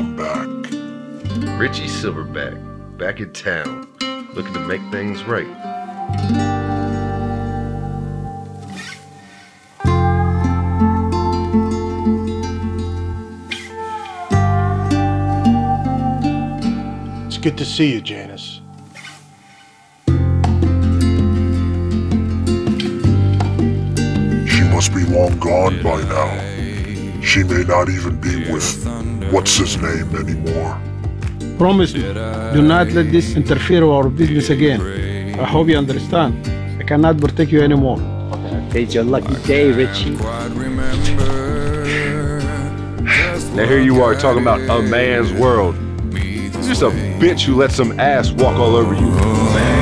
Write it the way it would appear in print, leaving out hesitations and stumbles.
I'm back. Richie Silverback, back in town, looking to make things right. It's good to see you, Janice. She must be long gone by now. She may not even be with what's-his-name anymore. Promise me, do not let this interfere with our business again. I hope you understand. I cannot protect you anymore. Today's your lucky day, Richie. Now here you are talking about a man's world. You're just a bitch who let some ass walk all over you.